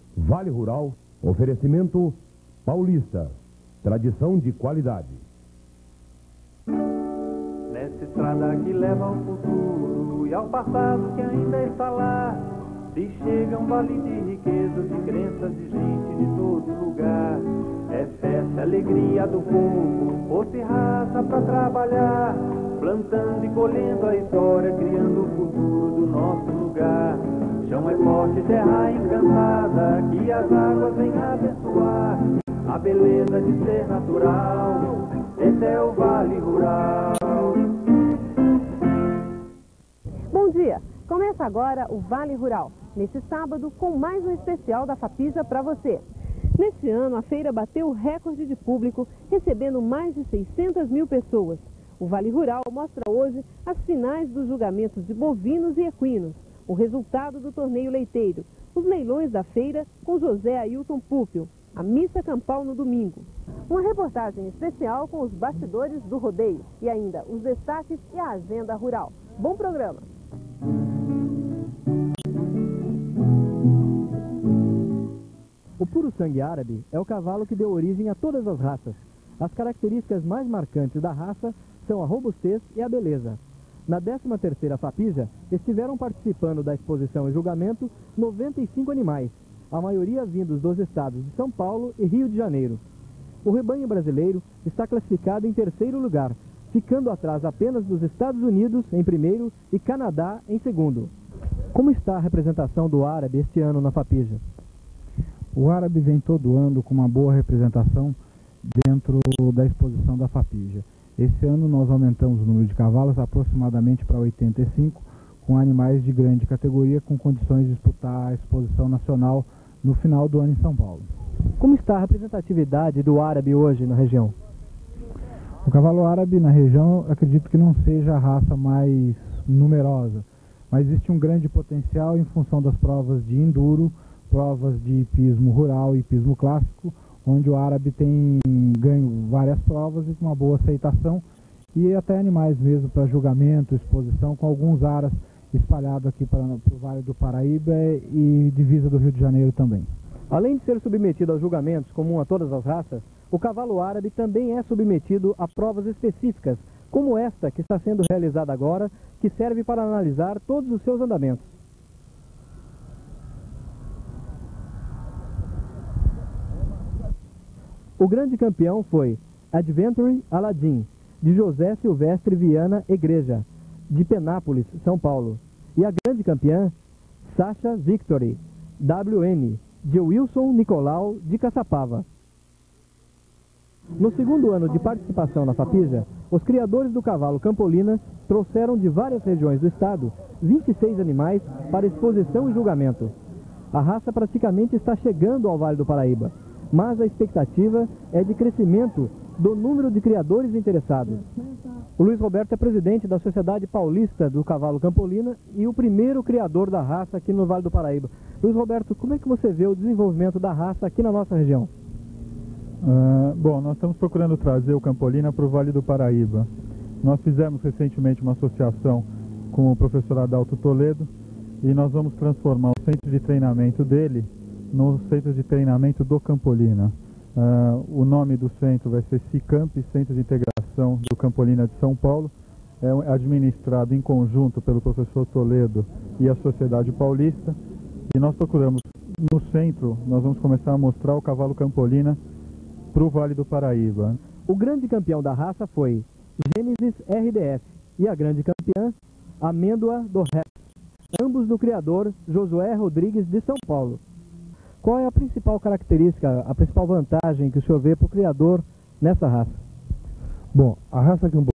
Vale Rural, oferecimento Paulista, tradição de qualidade. Nessa estrada que leva ao futuro e ao passado que ainda está lá, se chega um vale de riquezas, de crenças, de gente de todo lugar. É festa, alegria do povo, força e raça pra trabalhar, plantando e colhendo a história, criando o futuro do nosso lugar. Chão é forte, terra encantada, que as águas vêm abençoar. A beleza de ser natural, esse é o Vale Rural. Bom dia! Começa agora o Vale Rural, nesse sábado com mais um especial da Fapisa para você. Neste ano, a feira bateu o recorde de público, recebendo mais de 600 mil pessoas. O Vale Rural mostra hoje as finais dos julgamentos de bovinos e equinos, o resultado do torneio leiteiro, os leilões da feira com José Ailton Púpio, a missa campal no domingo. Uma reportagem especial com os bastidores do rodeio e ainda os destaques e a agenda rural. Bom programa! O puro sangue árabe é o cavalo que deu origem a todas as raças. As características mais marcantes da raça são a robustez e a beleza. Na 13ª Fapija, estiveram participando da exposição e julgamento 95 animais, a maioria vindos dos estados de São Paulo e Rio de Janeiro. O rebanho brasileiro está classificado em 3º lugar, ficando atrás apenas dos Estados Unidos em 1º e Canadá em 2º. Como está a representação do árabe este ano na Fapija? O árabe vem todo ano com uma boa representação dentro da exposição da Fapija. Esse ano nós aumentamos o número de cavalos aproximadamente para 85, com animais de grande categoria com condições de disputar a exposição nacional no final do ano em São Paulo. Como está a representatividade do árabe hoje na região? O cavalo árabe na região acredito que não seja a raça mais numerosa, mas existe um grande potencial em função das provas de enduro, provas de hipismo rural e hipismo clássico, onde o árabe tem ganho várias provas e uma boa aceitação, e até animais mesmo para julgamento, exposição, com alguns aras espalhados aqui para o Vale do Paraíba e divisa do Rio de Janeiro também. Além de ser submetido aos julgamentos comum a todas as raças, o cavalo árabe também é submetido a provas específicas, como esta que está sendo realizada agora, que serve para analisar todos os seus andamentos. O grande campeão foi Adventure Aladdin, de José Silvestre Viana Igreja, de Penápolis, São Paulo. E a grande campeã, Sasha Victory, WN, de Wilson Nicolau, de Caçapava. No segundo ano de participação na Fapija, os criadores do cavalo Campolina trouxeram de várias regiões do estado 26 animais para exposição e julgamento. A raça praticamente está chegando ao Vale do Paraíba, mas a expectativa é de crescimento do número de criadores interessados. O Luiz Roberto é presidente da Sociedade Paulista do Cavalo Campolina e o primeiro criador da raça aqui no Vale do Paraíba. Luiz Roberto, como é que você vê o desenvolvimento da raça aqui na nossa região? Bom, nós estamos procurando trazer o Campolina para o Vale do Paraíba. Nós fizemos recentemente uma associação com o professor Adalto Toledo e nós vamos transformar o centro de treinamento dele no centro de treinamento do Campolina. O nome do centro vai ser CICAMP, Centro de Integração do Campolina de São Paulo. É administrado em conjunto pelo professor Toledo e a Sociedade Paulista. E nós procuramos, no centro, nós vamos começar a mostrar o cavalo Campolina para o Vale do Paraíba. O grande campeão da raça foi Gênesis RDF e a grande campeã, Amêndoa do Rex, ambos do criador Josué Rodrigues de São Paulo. Qual é a principal característica, a principal vantagem que o senhor vê para o criador nessa raça? Bom, a raça Campolina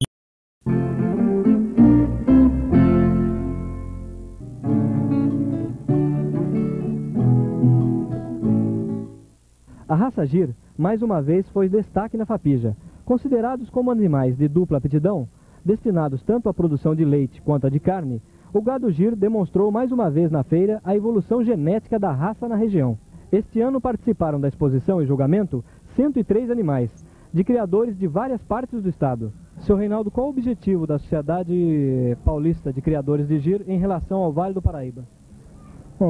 A raça Gir, mais uma vez, foi destaque na Fapija. Considerados como animais de dupla aptidão, destinados tanto à produção de leite quanto à de carne, o gado Gir demonstrou mais uma vez na feira a evolução genética da raça na região. Este ano participaram da exposição e julgamento 103 animais, de criadores de várias partes do estado. Seu Reinaldo, qual o objetivo da Sociedade Paulista de Criadores de Gir em relação ao Vale do Paraíba? Bom,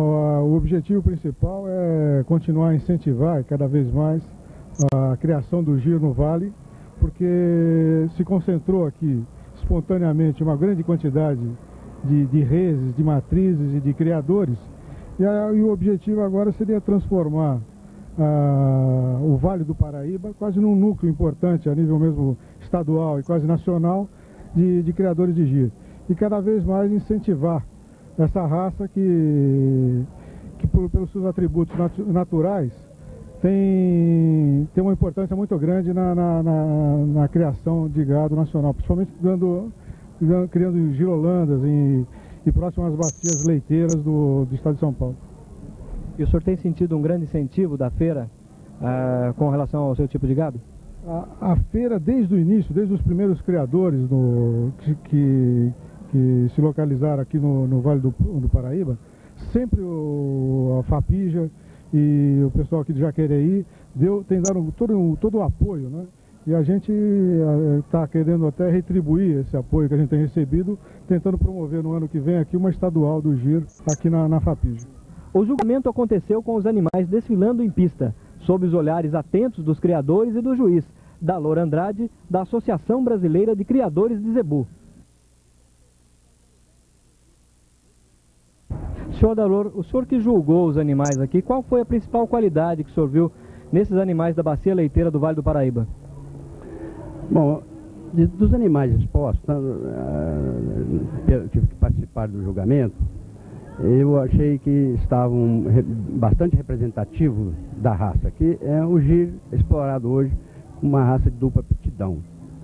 O objetivo principal é continuar a incentivar cada vez mais a criação do giro no Vale, porque se concentrou aqui espontaneamente uma grande quantidade de reses, de matrizes e de criadores, e o objetivo agora seria transformar o Vale do Paraíba quase num núcleo importante a nível mesmo estadual e quase nacional de criadores de giro, e cada vez mais incentivar essa raça que pelos seus atributos naturais tem uma importância muito grande na criação de gado nacional, principalmente criando girolandas e próximas bacias leiteiras do estado de São Paulo. E o senhor tem sentido um grande incentivo da feira com relação ao seu tipo de gado? A feira, desde o início, desde os primeiros criadores que se localizaram aqui no Vale do Paraíba, sempre a Fapija e o pessoal aqui de Jaquereí tem dado todo o apoio, né? E a gente está querendo até retribuir esse apoio que a gente tem recebido, tentando promover no ano que vem aqui uma estadual do giro aqui na Fapija. O julgamento aconteceu com os animais desfilando em pista, sob os olhares atentos dos criadores e do juiz, Dalor Andrade, da Associação Brasileira de Criadores de Zebu. Senhor Dalor, o senhor que julgou os animais aqui, qual foi a principal qualidade que o senhor viu nesses animais da bacia leiteira do Vale do Paraíba? Bom, dos animais expostos, que participaram do julgamento, eu achei que estavam bastante representativos da raça, que é o giro explorado hoje, uma raça de dupla aptidão,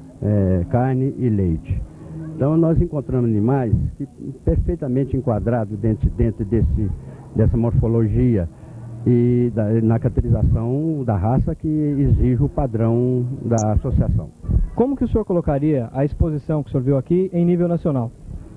carne e leite. Então nós encontramos animais que, perfeitamente enquadrados dentro dessa morfologia e na caracterização da raça que exige o padrão da associação. Como que o senhor colocaria a exposição que o senhor viu aqui em nível nacional?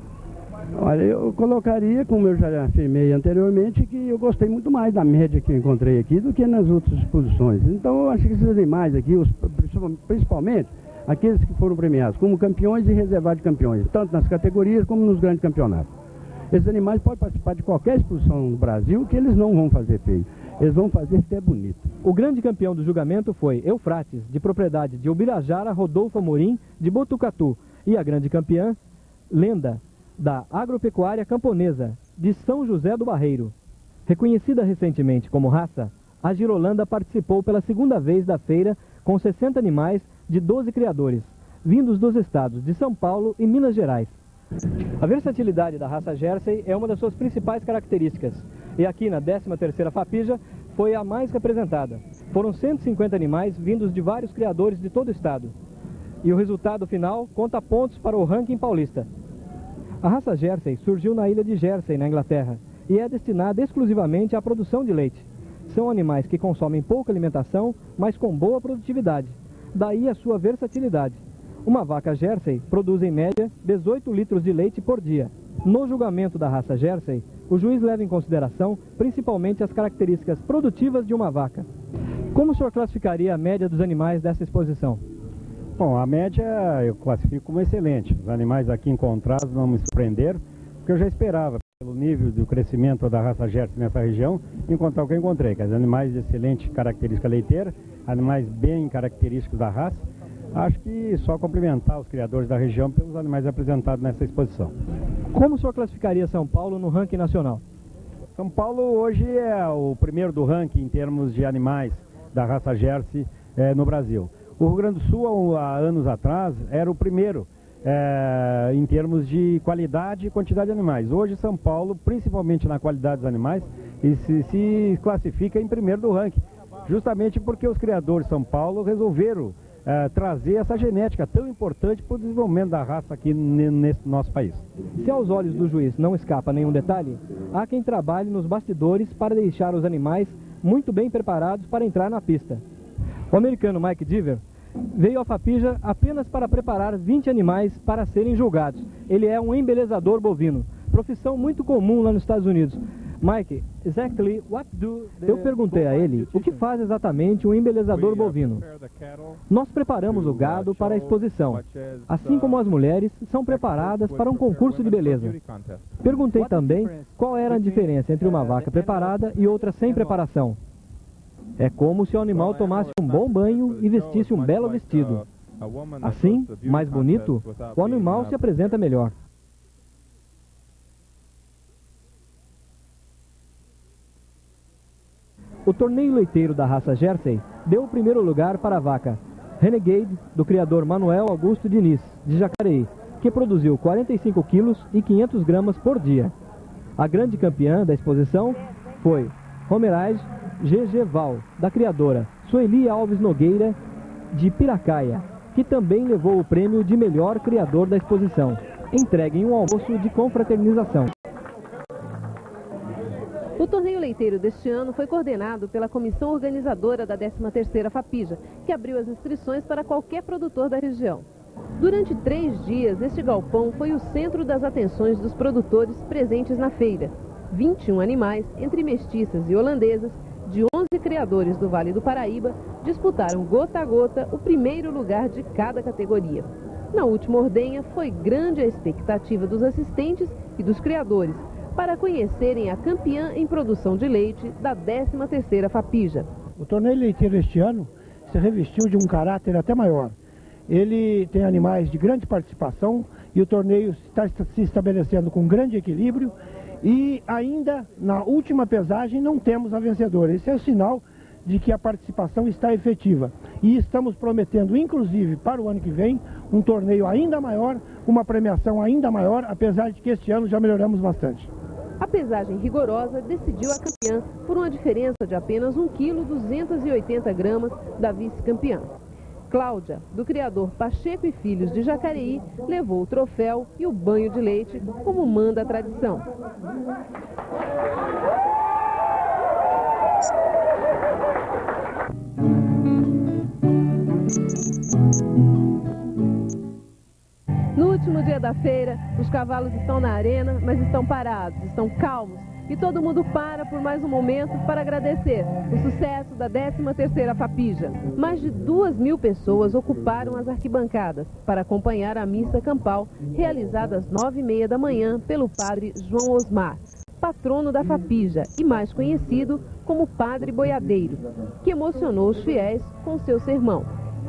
Olha, eu colocaria, como eu já afirmei anteriormente, que eu gostei muito mais da média que eu encontrei aqui do que nas outras exposições. Então eu acho que esses animais aqui, principalmente aqueles que foram premiados como campeões e reservados de campeões, tanto nas categorias como nos grandes campeonatos. Esses animais podem participar de qualquer exposição no Brasil, que eles não vão fazer feio, eles vão fazer até bonito. O grande campeão do julgamento foi Eufrates, de propriedade de Ubirajara Rodolfo Amorim, de Botucatu, e a grande campeã, Lenda, da Agropecuária Camponesa, de São José do Barreiro. Reconhecida recentemente como raça, a girolanda participou pela segunda vez da feira com 60 animais de 12 criadores, vindos dos estados de São Paulo e Minas Gerais. A versatilidade da raça Jersey é uma das suas principais características, e aqui na 13ª Fapija foi a mais representada. Foram 150 animais vindos de vários criadores de todo o estado. E o resultado final conta pontos para o ranking paulista. A raça Jersey surgiu na ilha de Jersey, na Inglaterra, e é destinada exclusivamente à produção de leite. São animais que consomem pouca alimentação, mas com boa produtividade. Daí a sua versatilidade. Uma vaca Jersey produz em média 18 litros de leite por dia. No julgamento da raça Jersey, o juiz leva em consideração principalmente as características produtivas de uma vaca. Como o senhor classificaria a média dos animais dessa exposição? Bom, a média eu classifico como excelente. Os animais aqui encontrados não me surpreenderam, porque eu já esperava, pelo nível do crescimento da raça Jersey nessa região, encontrar o que eu encontrei, que é animais de excelente característica leiteira, animais bem característicos da raça. Acho que só cumprimentar os criadores da região pelos animais apresentados nessa exposição. Como o senhor classificaria São Paulo no ranking nacional? São Paulo hoje é o primeiro do ranking em termos de animais da raça Jersey no Brasil. O Rio Grande do Sul, há anos atrás, era o primeiro em termos de qualidade e quantidade de animais. Hoje, São Paulo, principalmente na qualidade dos animais, se classifica em primeiro do ranking, justamente porque os criadores de São Paulo resolveram trazer essa genética tão importante para o desenvolvimento da raça aqui nesse nosso país. Se aos olhos do juiz não escapa nenhum detalhe, há quem trabalhe nos bastidores para deixar os animais muito bem preparados para entrar na pista. O americano Mike Diver veio à Fapija apenas para preparar 20 animais para serem julgados. Ele é um embelezador bovino, profissão muito comum lá nos Estados Unidos. Mike, eu perguntei a ele o que faz exatamente um embelezador bovino. Nós preparamos o gado para a exposição, assim como as mulheres são preparadas para um concurso de beleza. Perguntei também qual era a diferença entre uma vaca preparada e outra sem preparação. É como se o animal tomasse um bom banho e vestisse um belo vestido. Assim, mais bonito, o animal se apresenta melhor. O torneio leiteiro da raça Jersey deu o primeiro lugar para a vaca Renegade, do criador Manuel Augusto Diniz, de Jacareí, que produziu 45 quilos e 500 gramas por dia. A grande campeã da exposição foi Homerage GG Val, da criadora Sueli Alves Nogueira, de Piracaia, que também levou o prêmio de melhor criador da exposição, entregue em um almoço de confraternização. O torneio leiteiro deste ano foi coordenado pela comissão organizadora da 13ª FAPIJA, que abriu as inscrições para qualquer produtor da região. Durante 3 dias, este galpão foi o centro das atenções dos produtores presentes na feira. 21 animais, entre mestiças e holandesas, de 11 criadores do Vale do Paraíba, disputaram gota a gota o primeiro lugar de cada categoria. Na última ordenha, foi grande a expectativa dos assistentes e dos criadores para conhecerem a campeã em produção de leite da 13ª FAPIJA. O torneio leiteiro este ano se revestiu de um caráter até maior. Ele tem animais de grande participação e o torneio está se estabelecendo com grande equilíbrio e ainda na última pesagem não temos a vencedora. Esse é o sinal de que a participação está efetiva. E estamos prometendo, inclusive, para o ano que vem, um torneio ainda maior, uma premiação ainda maior, apesar de que este ano já melhoramos bastante. A pesagem rigorosa decidiu a campeã por uma diferença de apenas 1 kg 280 gramas da vice-campeã. Cláudia, do criador Pacheco e Filhos de Jacareí, levou o troféu e o banho de leite, como manda a tradição. No último dia da feira, os cavalos estão na arena, mas estão parados, estão calmos. E todo mundo para por mais um momento para agradecer o sucesso da 13ª FAPIJA. Mais de 2.000 pessoas ocuparam as arquibancadas para acompanhar a missa campal, realizada às 9h30 da manhã pelo padre João Osmar, patrono da FAPIJA e mais conhecido como Padre Boiadeiro, que emocionou os fiéis com seu sermão.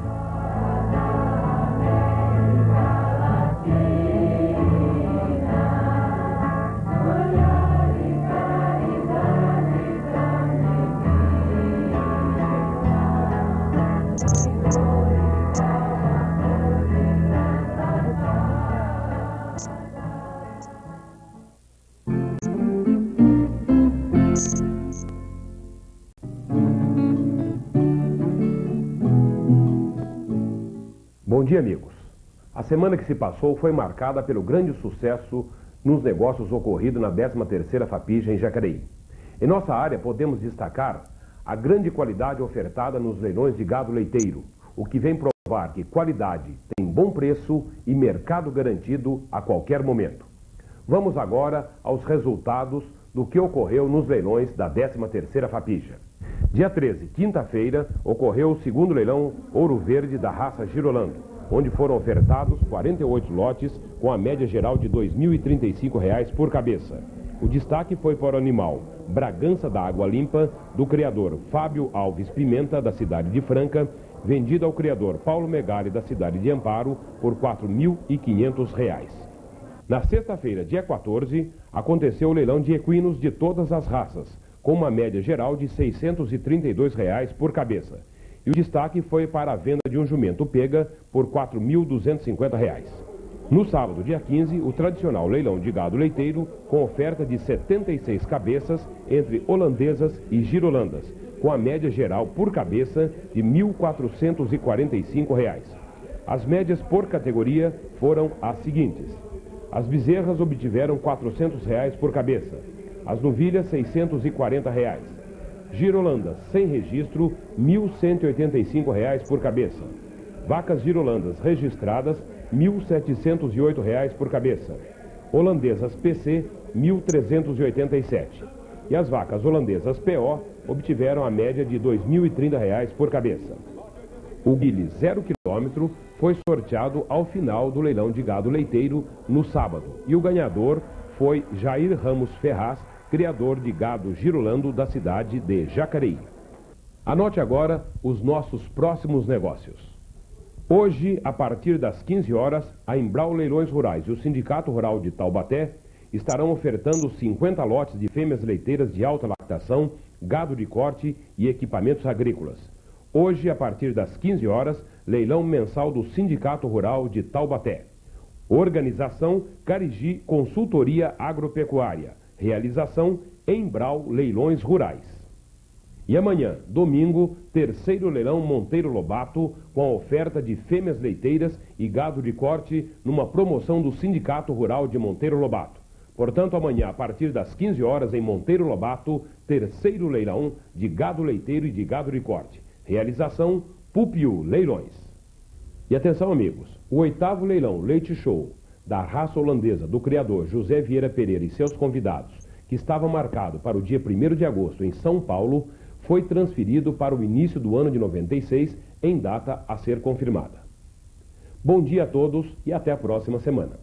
Bom dia, amigos. A semana que se passou foi marcada pelo grande sucesso nos negócios ocorrido na 13ª FAPIJA em Jacareí. Em nossa área podemos destacar a grande qualidade ofertada nos leilões de gado leiteiro, o que vem provar que qualidade tem bom preço e mercado garantido a qualquer momento. Vamos agora aos resultados do que ocorreu nos leilões da 13ª FAPIJA. Dia 13, quinta-feira, ocorreu o segundo leilão Ouro Verde da raça Girolando, onde foram ofertados 48 lotes com a média geral de R$ 2.035 por cabeça. O destaque foi para o animal Bragança da Água Limpa, do criador Fábio Alves Pimenta, da cidade de Franca, vendido ao criador Paulo Megali, da cidade de Amparo, por R$ 4.500. Na sexta-feira, dia 14, aconteceu o leilão de equinos de todas as raças, com uma média geral de R$ 632 por cabeça. E o destaque foi para a venda de um jumento pega por R$ 4.250. No sábado, dia 15, o tradicional leilão de gado leiteiro, com oferta de 76 cabeças entre holandesas e girolandas, com a média geral por cabeça de R$ 1.445. As médias por categoria foram as seguintes. As bezerras obtiveram R$ 400 por cabeça. As novilhas, R$ 640. Girolandas sem registro, R$ 1.185 por cabeça. Vacas girolandas registradas, R$ 1.708 por cabeça. Holandesas PC, R$ 1.387. e as vacas holandesas PO obtiveram a média de R$ 2.030 por cabeça. O guile 0 km foi sorteado ao final do leilão de gado leiteiro no sábado e o ganhador foi Jair Ramos Ferraz, criador de gado girolando da cidade de Jacareí. Anote agora os nossos próximos negócios. Hoje, a partir das 15 horas, a Embral Leilões Rurais e o Sindicato Rural de Taubaté estarão ofertando 50 lotes de fêmeas leiteiras de alta lactação, gado de corte e equipamentos agrícolas. Hoje, a partir das 15 horas, leilão mensal do Sindicato Rural de Taubaté. Organização Carigi Consultoria Agropecuária. Realização Embral Leilões Rurais. E amanhã, domingo, terceiro leilão Monteiro Lobato, com a oferta de fêmeas leiteiras e gado de corte numa promoção do Sindicato Rural de Monteiro Lobato. Portanto, amanhã, a partir das 15 horas, em Monteiro Lobato, terceiro leilão de gado leiteiro e de gado de corte. Realização Pupiu Leilões. E atenção, amigos, o 8º leilão Leite Show da raça holandesa do criador José Vieira Pereira e seus convidados, que estava marcado para o dia 1º de agosto em São Paulo, foi transferido para o início do ano de 96, em data a ser confirmada. Bom dia a todos e até a próxima semana.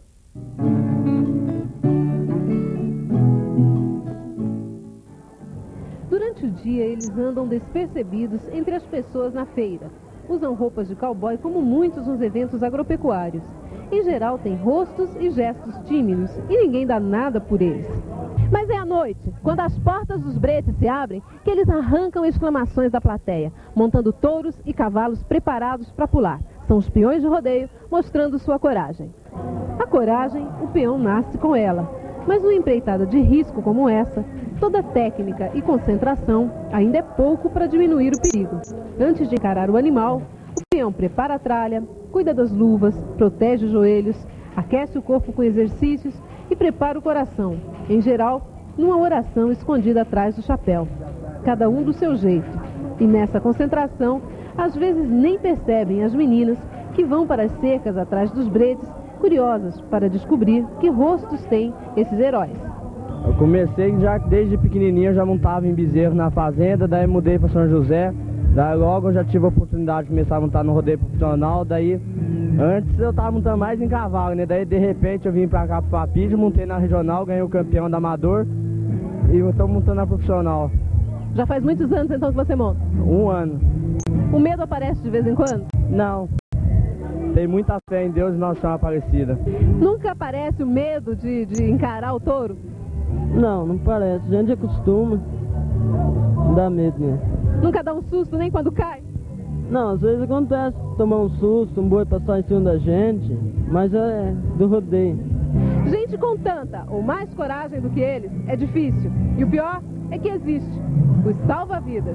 Durante o dia, eles andam despercebidos entre as pessoas na feira. Usam roupas de cowboy como muitos nos eventos agropecuários. Em geral, têm rostos e gestos tímidos e ninguém dá nada por eles. Mas é à noite, quando as portas dos bretes se abrem, que eles arrancam exclamações da plateia, montando touros e cavalos preparados para pular. São os peões de rodeio mostrando sua coragem. A coragem, o peão nasce com ela. Mas numa empreitada de risco como essa, toda técnica e concentração ainda é pouco para diminuir o perigo. Antes de encarar o animal, o peão prepara a tralha, cuida das luvas, protege os joelhos, aquece o corpo com exercícios e prepara o coração, em geral, numa oração escondida atrás do chapéu. Cada um do seu jeito. E nessa concentração, às vezes nem percebem as meninas que vão para as cercas atrás dos bretes, curiosas para descobrir que rostos têm esses heróis. Eu comecei já desde pequenininho, eu já montava em bezerro na fazenda, daí mudei para São José, daí logo eu já tive a oportunidade de começar a montar no rodeio profissional, daí antes eu estava montando mais em cavalo, né? Daí de repente eu vim para cá para Fapide, montei na regional, ganhei o campeão da amador e eu estou montando na profissional. Já faz muitos anos então que você monta? 1 ano. O medo aparece de vez em quando? Não. Tem muita fé em Deus e Nossa Senhora Aparecida. Nunca aparece o medo de encarar o touro? Não, não parece. A gente acostuma. Não dá medo, né? Nunca dá um susto nem quando cai? Não, às vezes acontece tomar um susto, um boi passar em cima da gente, mas é do rodeio. Gente com tanta ou mais coragem do que eles é difícil. E o pior é que existe os salva-vidas.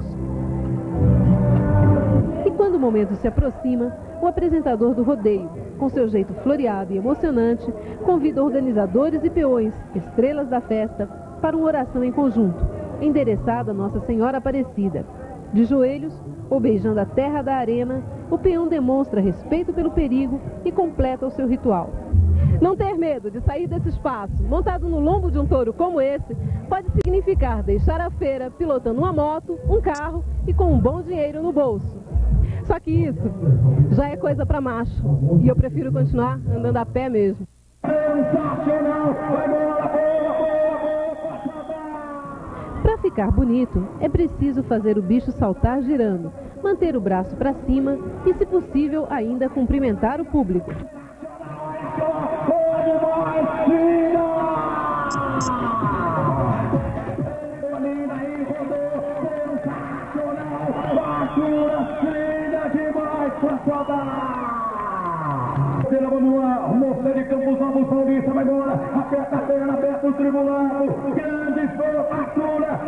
E quando o momento se aproxima, o apresentador do rodeio, com seu jeito floreado e emocionante, convida organizadores e peões, estrelas da festa, para uma oração em conjunto, endereçada a Nossa Senhora Aparecida. De joelhos, ou beijando a terra da arena, o peão demonstra respeito pelo perigo e completa o seu ritual. Não ter medo de sair desse espaço, montado no lombo de um touro como esse, pode significar deixar a feira pilotando uma moto, um carro e com um bom dinheiro no bolso. Só que isso já é coisa para macho, e eu prefiro continuar andando a pé mesmo. Para ficar bonito, é preciso fazer o bicho saltar girando, manter o braço para cima e, se possível, ainda cumprimentar o público. Vamos lá, moça de Campos Novos, Paulista, vai embora, aperta a perna, aperta o tribulado, grande formatura,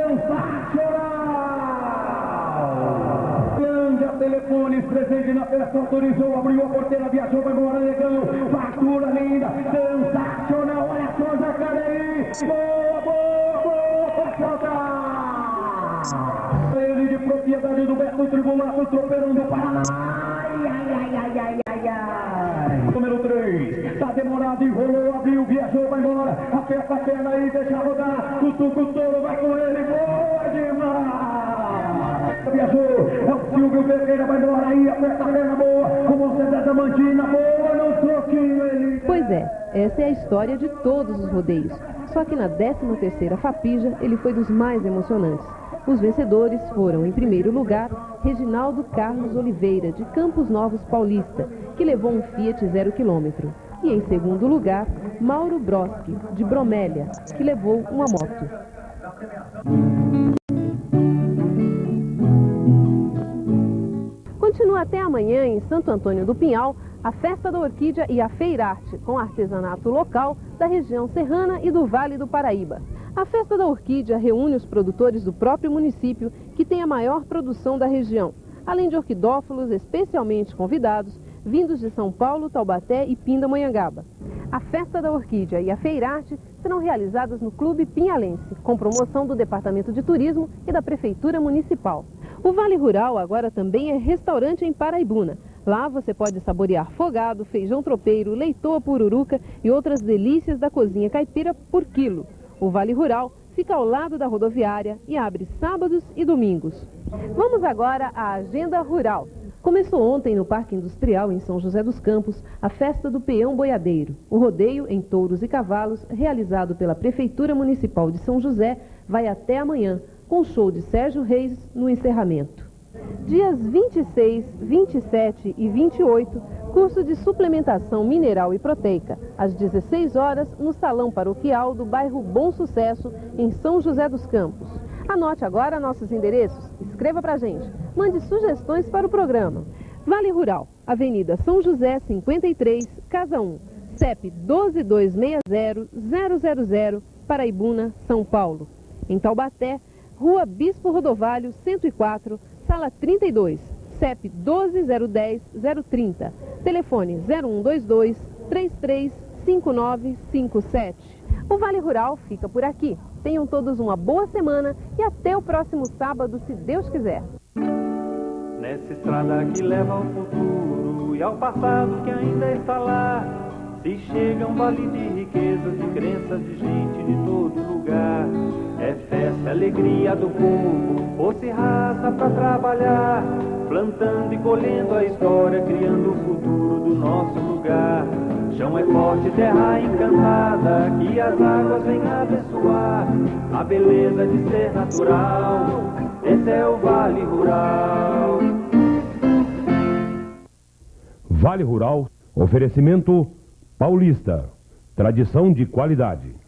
sensacional! Lândia Telefones, presente na festa, autorizou, abriu a porteira, viajou, vai embora, negão, fatura linda, sensacional, olha só, Jacareí, boa, boa, boa, pode soltar! Ele de de propriedade do Beto Tribulato, tropeirão do Paraná. Número 3, tá demorado, enrolou, abriu, viajou, vai embora, aperta a perna aí, deixa rodar, cutuca o touro, vai com ele, boa demais! Viajou, é o Silvio Ferreira, vai embora aí, aperta a perna, boa, com você da Damantina, boa, no troquinho ele... Pois é, essa é a história de todos os rodeios, só que na 13ª Fapija ele foi dos mais emocionantes. Os vencedores foram, em primeiro lugar, Reginaldo Carlos Oliveira, de Campos Novos Paulista, que levou um Fiat 0 km. E, em segundo lugar, Mauro Broski, de Bromélia, que levou uma moto. Continua até amanhã, em Santo Antônio do Pinhal, a Festa da Orquídea e a Feirarte, com artesanato local da região serrana e do Vale do Paraíba. A Festa da Orquídea reúne os produtores do próprio município, que tem a maior produção da região, além de orquidófilos especialmente convidados, vindos de São Paulo, Taubaté e Pindamonhangaba. A Festa da Orquídea e a Feirarte serão realizadas no Clube Pinhalense, com promoção do Departamento de Turismo e da Prefeitura Municipal. O Vale Rural agora também é restaurante em Paraibuna. Lá você pode saborear fogado, feijão tropeiro, leitoa pururuca e outras delícias da cozinha caipira por quilo. O Vale Rural fica ao lado da rodoviária e abre sábados e domingos. Vamos agora à Agenda Rural. Começou ontem no Parque Industrial, em São José dos Campos, a festa do Peão Boiadeiro. O rodeio em touros e cavalos, realizado pela Prefeitura Municipal de São José, vai até amanhã, com show de Sérgio Reis no encerramento. Dias 26, 27 e 28, curso de suplementação mineral e proteica, às 16 horas, no Salão Paroquial do bairro Bom Sucesso, em São José dos Campos. Anote agora nossos endereços, escreva pra gente, mande sugestões para o programa. Vale Rural, Avenida São José 53, Casa 1, CEP 12260-000, Paraibuna, São Paulo. Em Taubaté, Rua Bispo Rodovalho 104, Sala 32, CEP 12010030, telefone 0122-335957. O Vale Rural fica por aqui. Tenham todos uma boa semana e até o próximo sábado, se Deus quiser. Nessa estrada que leva ao futuro e ao passado que ainda está lá, se chega um vale de riquezas, de crenças, de gente de todo lugar. É festa, alegria do povo, fosse raça pra trabalhar, plantando e colhendo a história, criando o futuro do nosso lugar. Chão é forte, terra encantada, que as águas vêm abençoar a beleza de ser natural. Esse é o Vale Rural. Vale Rural, oferecimento Paulista, tradição de qualidade.